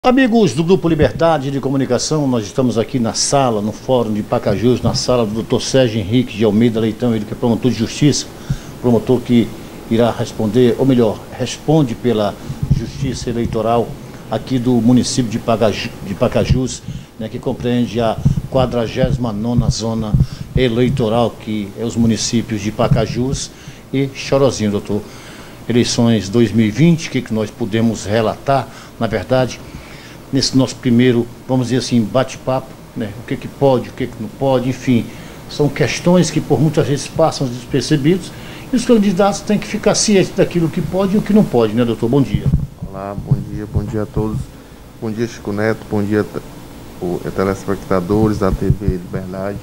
Amigos do Grupo Liberdade de Comunicação, nós estamos aqui na sala, no Fórum de Pacajus, na sala do Dr. Sérgio Henrique de Almeida Leitão, ele que é promotor de justiça, promotor que irá responder, ou melhor, responde pela justiça eleitoral aqui do município de Pacajus, né, que compreende a 49ª zona eleitoral, que é os municípios de Pacajus e Chorozinho, doutor. Eleições 2020, o que nós podemos relatar, na verdade, nesse nosso primeiro, vamos dizer assim, bate-papo, né? O que pode, o que não pode, enfim, são questões que por muitas vezes passam despercebidos e os candidatos têm que ficar cientes daquilo que pode e o que não pode, né, doutor? Bom dia. Olá, bom dia a todos. Bom dia, Chico Neto, bom dia, telespectadores da TV Liberdade.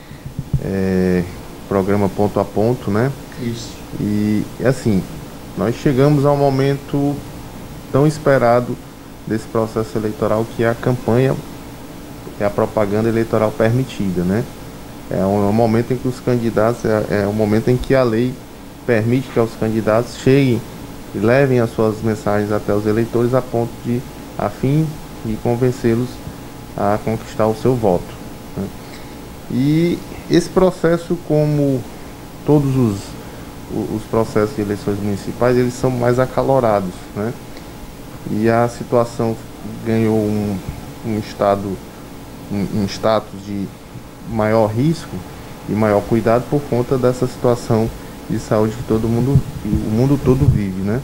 Programa Ponto a Ponto, né? Isso. E assim, nós chegamos ao momento tão esperado desse processo eleitoral, que é a campanha, é a propaganda eleitoral permitida, né? É um momento em que os candidatos, é um momento em que a lei permite que os candidatos cheguem e levem as suas mensagens até os eleitores a fim de convencê-los a conquistar o seu voto, né? E esse processo, como todos os processos de eleições municipais, eles são mais acalorados, né? E a situação ganhou um status de maior risco e maior cuidado por conta dessa situação de saúde que o mundo todo vive, né?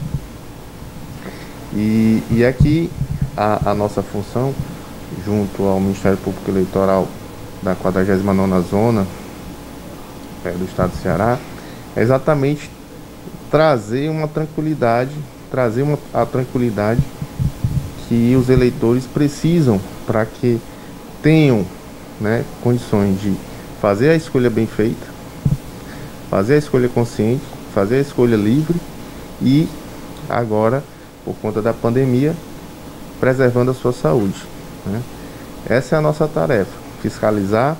E aqui a nossa função, junto ao Ministério Público Eleitoral da 49ª zona do estado do Ceará, é exatamente trazer a tranquilidade que os eleitores precisam para que tenham, né, condições de fazer a escolha bem feita, fazer a escolha consciente, fazer a escolha livre e agora, por conta da pandemia, preservando a sua saúde, né? Essa é a nossa tarefa: fiscalizar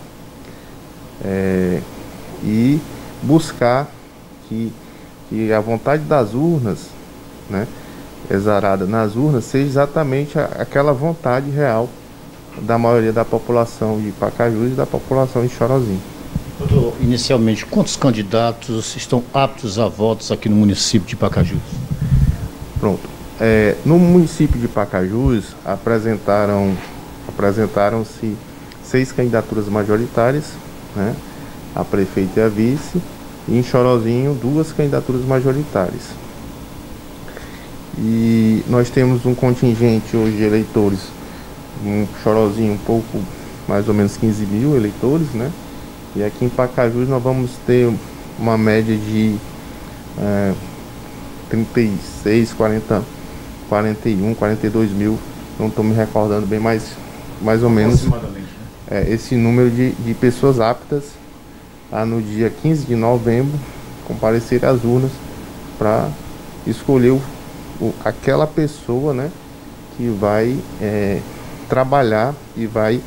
e buscar que a vontade das urnas, né, exarada nas urnas, seja exatamente aquela vontade real da maioria da população de Pacajus e da população de Chorozinho. Doutor, inicialmente, quantos candidatos estão aptos a votos aqui no município de Pacajus? Pronto. No município de Pacajus apresentaram-se 6 candidaturas majoritárias, né, a prefeito e a vice, e em Chorozinho 2 candidaturas majoritárias. E nós temos um contingente hoje de eleitores, um Chorozinho um pouco, mais ou menos 15 mil eleitores, né? E aqui em Pacajus nós vamos ter uma média de 36, 40, 41, 42 mil, não estou me recordando bem, mais ou menos, né? Esse número de pessoas aptas a, no dia 15 de novembro, comparecer às urnas para escolher aquela pessoa, né, que vai trabalhar e vai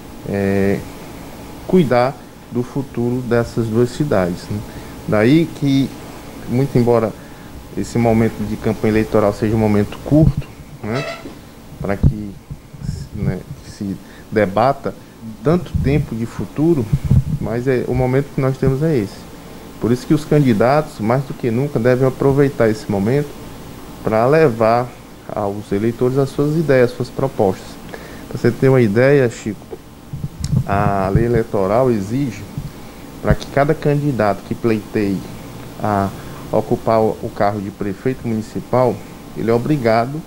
cuidar do futuro dessas 2 cidades, né? Daí que, muito embora esse momento de campanha eleitoral seja um momento curto, né, para que, né, se debata tanto tempo de futuro, mas o momento que nós temos é esse. Por isso que os candidatos, mais do que nunca, devem aproveitar esse momento para levar aos eleitores as suas ideias, as suas propostas. Para você ter uma ideia, Chico, a lei eleitoral exige, para que cada candidato que pleiteie a ocupar o cargo de prefeito municipal, ele é obrigado,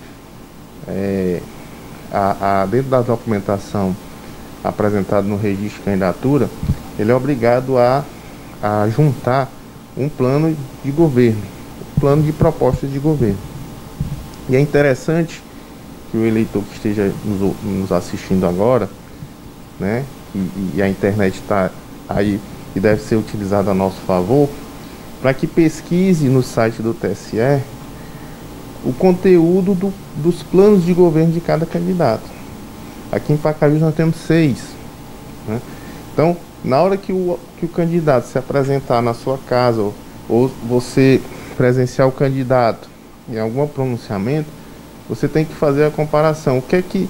dentro da documentação apresentada no registro de candidatura, ele é obrigado a juntar um plano de governo, um plano de propostas de governo. E é interessante que o eleitor que esteja nos assistindo agora, né, e a internet está aí e deve ser utilizada a nosso favor, para que pesquise no site do TSE o conteúdo dos planos de governo de cada candidato. Aqui em Pacajus nós temos 6, né? Então, na hora que o candidato se apresentar na sua casa, ou você presenciar o candidato em algum pronunciamento, você tem que fazer a comparação. O que é que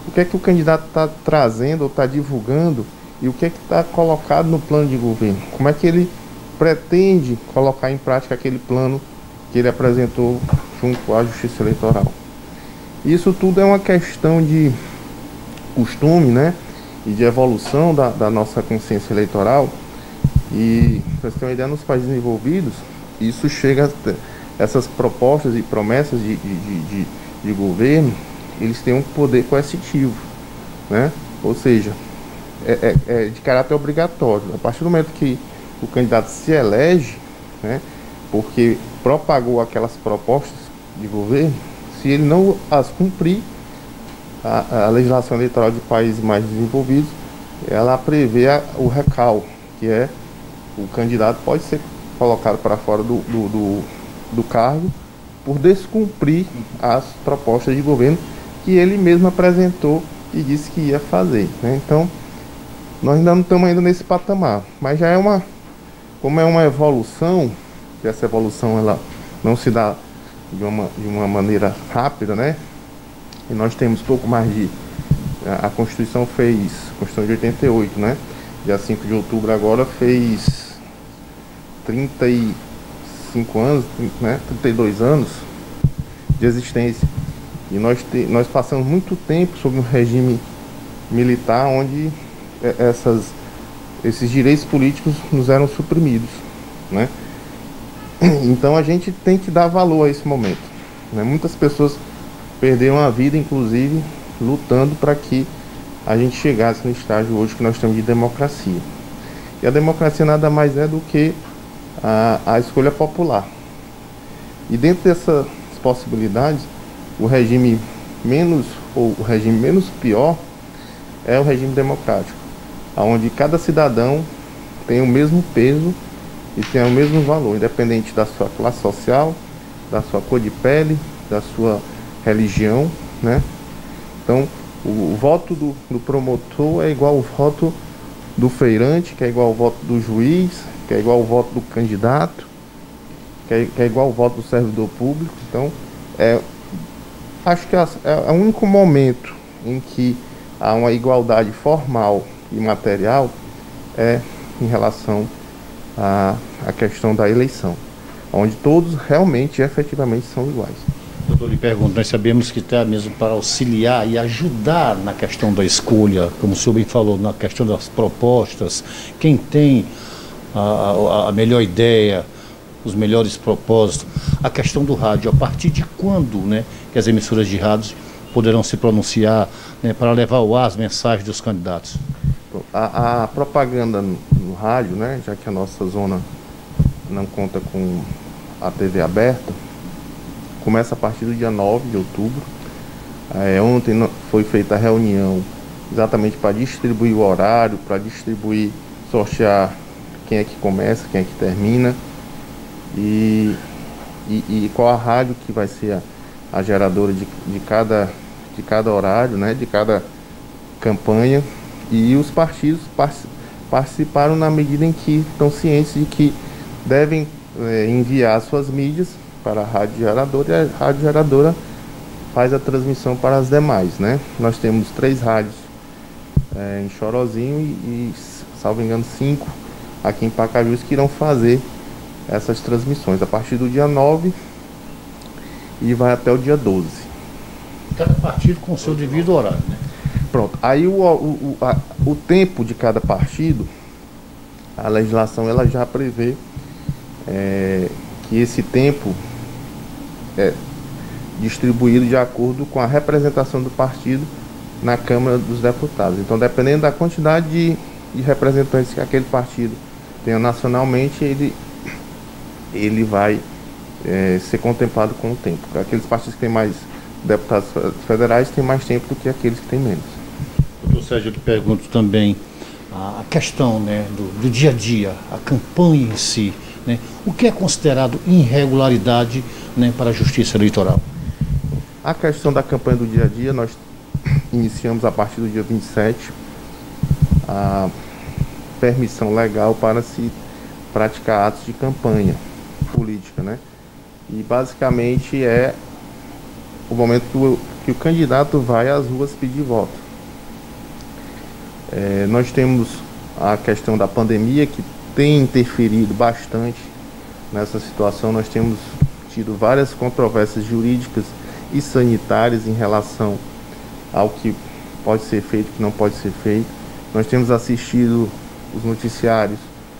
o que é que o candidato está trazendo ou está divulgando e o que é que está colocado no plano de governo. Como é que ele pretende colocar em prática aquele plano que ele apresentou junto à Justiça Eleitoral. Isso tudo é uma questão de costume, né? E de evolução da nossa consciência eleitoral. E, para você ter uma ideia, nos países desenvolvidos, isso chega a essas propostas e promessas de governo, eles têm um poder coercitivo, né? Ou seja, é de caráter obrigatório. A partir do momento que o candidato se elege, né, porque propagou aquelas propostas de governo, se ele não as cumprir, a legislação eleitoral de países mais desenvolvidos, ela prevê o recal, que é o candidato pode ser colocado para fora do cargo por descumprir as propostas de governo que ele mesmo apresentou e disse que ia fazer, né? Então, nós ainda não estamos ainda nesse patamar, mas já como é uma evolução, que essa evolução ela não se dá de uma maneira rápida, né? E nós temos pouco mais de... A Constituição de 88, né? Dia 5 de outubro agora fez 35 anos, né? 32 anos de existência. E nós passamos muito tempo sob um regime militar onde esses direitos políticos nos eram suprimidos, né? Então a gente tem que dar valor a esse momento, né? Muitas pessoas perderam a vida, inclusive, lutando para que a gente chegasse no estágio hoje que nós temos de democracia. E a democracia nada mais é do que a escolha popular. E dentro dessas possibilidades, o regime menos pior é o regime democrático, onde cada cidadão tem o mesmo peso e tem o mesmo valor, independente da sua classe social, da sua cor de pele, da sua religião, né? Então, o voto do promotor é igual ao voto do feirante, que é igual ao voto do juiz, que é igual ao voto do candidato, que é igual ao voto do servidor público. Então, acho que é o único momento em que há uma igualdade formal e material em relação à questão da eleição, onde todos realmente, efetivamente, são iguais. Doutor, lhe pergunto, nós sabemos que está mesmo para auxiliar e ajudar na questão da escolha, como o senhor bem falou, na questão das propostas, quem tem a melhor ideia, os melhores propósitos, a questão do rádio, a partir de quando, né, que as emissoras de rádio poderão se pronunciar, né, para levar ao ar as mensagens dos candidatos? A propaganda no rádio, né, já que a nossa zona não conta com a TV aberta, começa a partir do dia 9 de outubro. Ontem foi feita a reunião exatamente para distribuir o horário, para sortear quem é que começa, quem é que termina e qual a rádio que vai ser a geradora de cada horário, né, de cada campanha. E os partidos participaram na medida em que estão cientes de que devem enviar suas mídias para a rádio geradora, e a rádio geradora faz a transmissão para as demais, né? Nós temos 3 rádios em Chorozinho e, salvo engano, 5 aqui em Pacajus que irão fazer essas transmissões a partir do dia 9 e vai até o dia 12. Cada partido com o seu devido horário, né? Pronto. Aí o tempo de cada partido, a legislação ela já prevê que esse tempo é distribuído de acordo com a representação do partido na Câmara dos Deputados. Então, dependendo da quantidade de representantes que aquele partido tenha nacionalmente, ele vai ser contemplado com o tempo. Aqueles partidos que têm mais deputados federais têm mais tempo do que aqueles que têm menos. Doutor Sérgio, eu lhe pergunto também a questão, né, do dia a dia, a campanha em si, né? O que é considerado irregularidade, né, para a Justiça Eleitoral? A questão da campanha do dia a dia, nós iniciamos a partir do dia 27 a permissão legal para se praticar atos de campanha política, né? E basicamente é o momento que o candidato vai às ruas pedir voto. Nós temos a questão da pandemia, que tem interferido bastante nessa situação. Nós temos tido várias controvérsias jurídicas e sanitárias em relação ao que pode ser feito, que não pode ser feito. Nós temos assistido os noticiários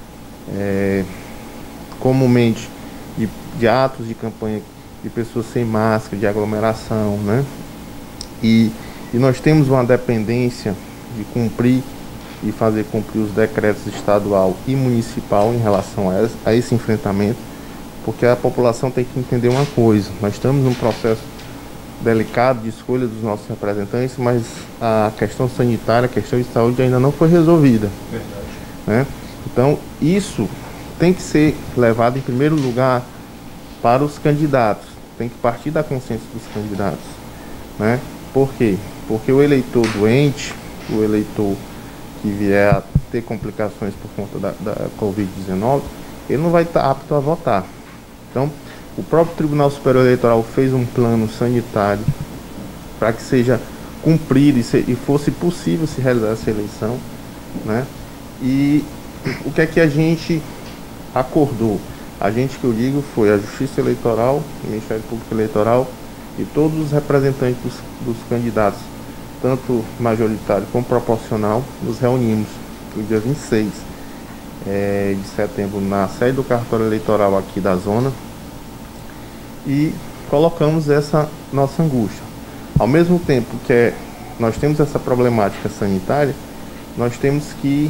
comumente de atos de campanha de pessoas sem máscara, de aglomeração, né? E nós temos uma dependência de cumprir e fazer cumprir os decretos estadual e municipal em relação a esse enfrentamento, porque a população tem que entender uma coisa: nós estamos num processo delicado de escolha dos nossos representantes, mas a questão sanitária, a questão de saúde ainda não foi resolvida. Verdade. Né? Então isso tem que ser levado em primeiro lugar para os candidatos, tem que partir da consciência dos candidatos, né? Por quê? Porque o eleitor doente, o eleitor que vier a ter complicações por conta da Covid-19, ele não vai estar apto a votar. Então, o próprio Tribunal Superior Eleitoral fez um plano sanitário para que seja cumprido e fosse possível se realizar essa eleição, né? E o que é que a gente acordou? A gente, que eu digo, foi a Justiça Eleitoral, o Ministério Público Eleitoral e todos os representantes dos candidatos, tanto majoritário como proporcional. Nos reunimos no dia 26 de setembro na sede do cartório eleitoral aqui da zona e colocamos essa nossa angústia. Ao mesmo tempo que nós temos essa problemática sanitária, nós temos que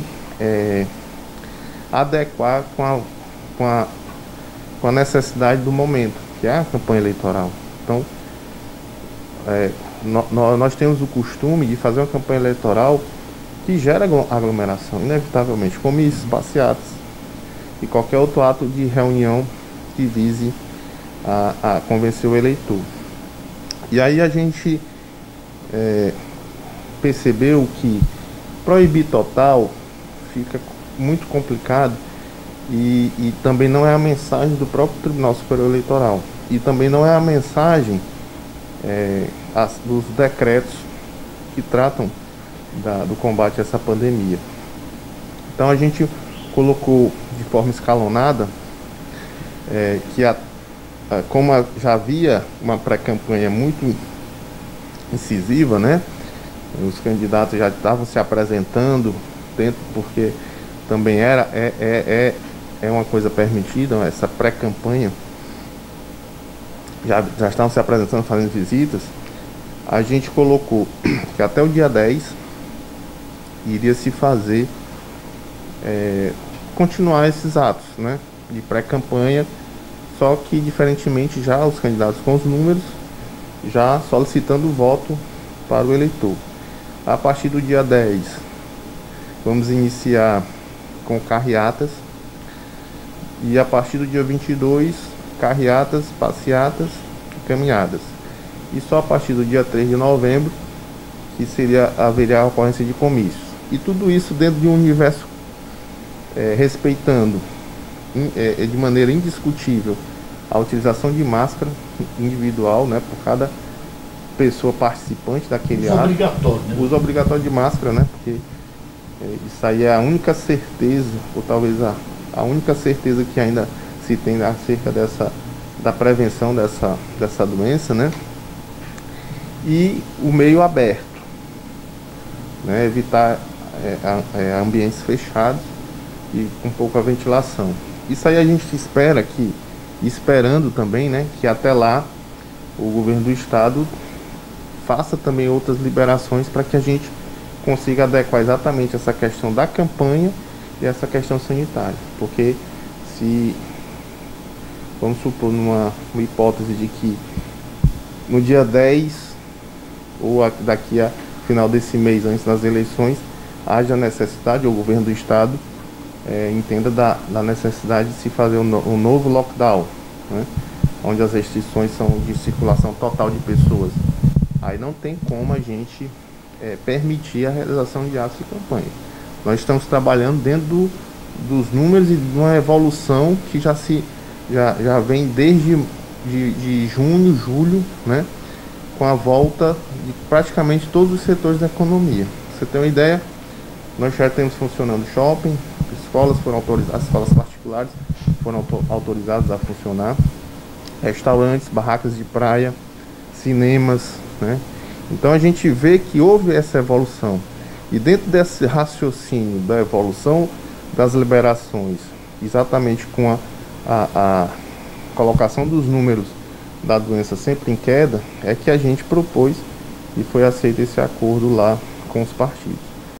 adequar com a necessidade do momento, que é a campanha eleitoral. Então, nós temos o costume de fazer uma campanha eleitoral que gera aglomeração, inevitavelmente, comícios, passeatas e qualquer outro ato de reunião que vise a convencer o eleitor. E aí a gente percebeu que proibir total fica muito complicado e também não é a mensagem do próprio Tribunal Superior Eleitoral e também não é a mensagem dos decretos que tratam do combate a essa pandemia. Então a gente colocou de forma escalonada que como já havia uma pré-campanha muito incisiva, né? Os candidatos já estavam se apresentando dentro, porque também é uma coisa permitida, essa pré-campanha. Já estavam se apresentando, fazendo visitas. A gente colocou que até o dia 10 iria se fazer, continuar esses atos, né, de pré-campanha, só que diferentemente já os candidatos com os números, já solicitando o voto para o eleitor. A partir do dia 10, vamos iniciar com carreatas, e a partir do dia 22, carreatas, passeatas e caminhadas. E só a partir do dia 3 de novembro que haveria a ocorrência de comícios. E tudo isso dentro de um universo respeitando de maneira indiscutível a utilização de máscara individual, né, por cada pessoa participante daquele ato. Obrigatório, né? Uso obrigatório de máscara, né? Porque isso aí é a única certeza, ou talvez a única certeza que ainda se tem acerca da prevenção dessa doença, né? E o meio aberto, né? Evitar ambientes fechados e com pouca ventilação. Isso aí a gente espera esperando também, né, que até lá o governo do estado faça também outras liberações para que a gente consiga adequar exatamente essa questão da campanha e essa questão sanitária. Porque se, vamos supor, numa hipótese de que no dia 10 ou daqui a final desse mês, antes das eleições, haja necessidade, ou o governo do estado entenda da necessidade de se fazer um novo lockdown, né, onde as restrições são de circulação total de pessoas. Aí não tem como a gente permitir a realização de atos de campanha. Nós estamos trabalhando dentro dos números e de uma evolução que já vem desde de junho, julho, né? com a volta de praticamente todos os setores da economia. Pra você ter uma ideia, nós já temos funcionando shopping, escolas foram autorizadas, as escolas particulares foram autorizadas a funcionar, restaurantes, barracas de praia, cinemas, né? Então a gente vê que houve essa evolução. E dentro desse raciocínio da evolução das liberações, exatamente com a colocação dos números da doença sempre em queda, é que a gente propôs e foi aceito esse acordo lá com os partidos.